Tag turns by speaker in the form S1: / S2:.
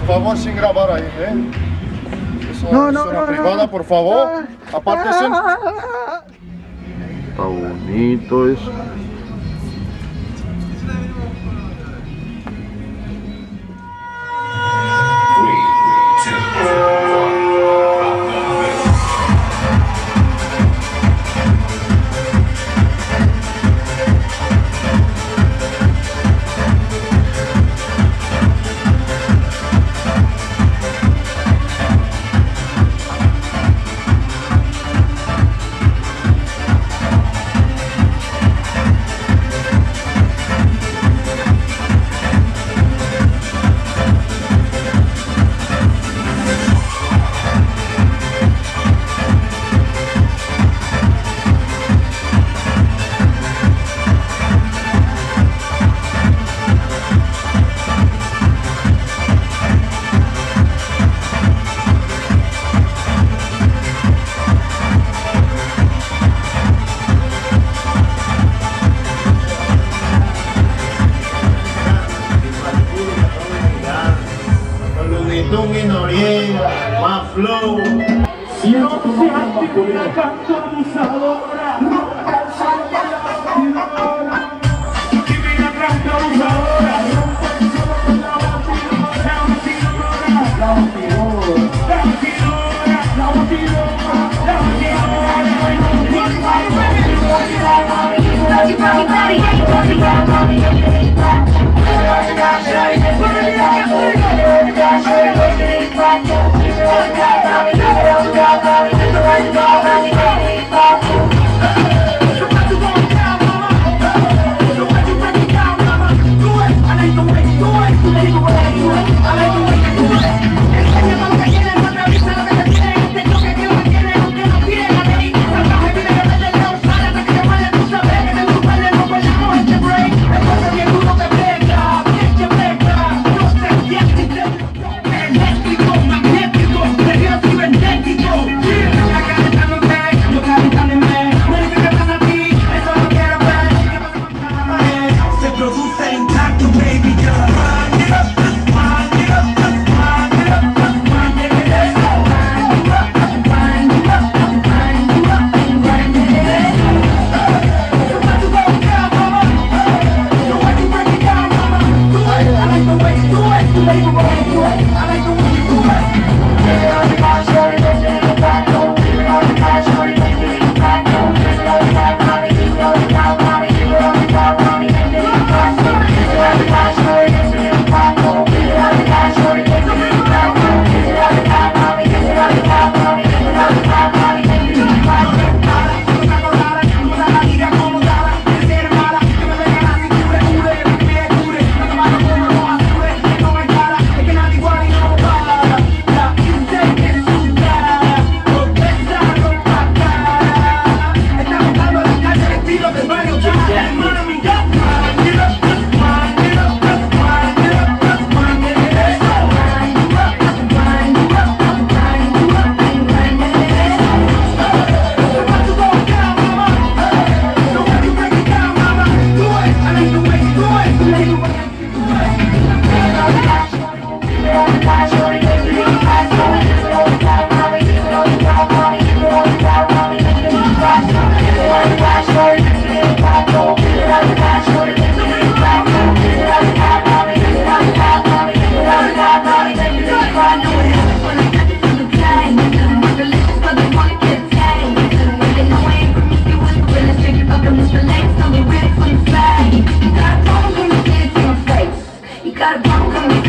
S1: favor, sin grabar ahí, ¿eh? Eso
S2: No,
S1: es
S2: no,
S1: zona
S2: no,
S1: privada,
S2: no.
S1: por favor. Apártese. Está bonito eso.
S3: Y Noriega, más flow. Si no se hace una canto abusadora, rompa el suelo con la batidora. Dime la canto abusadora, rompa el suelo con la batidora. La batidora, la batidora, la batidora, la
S4: Got a bomb coming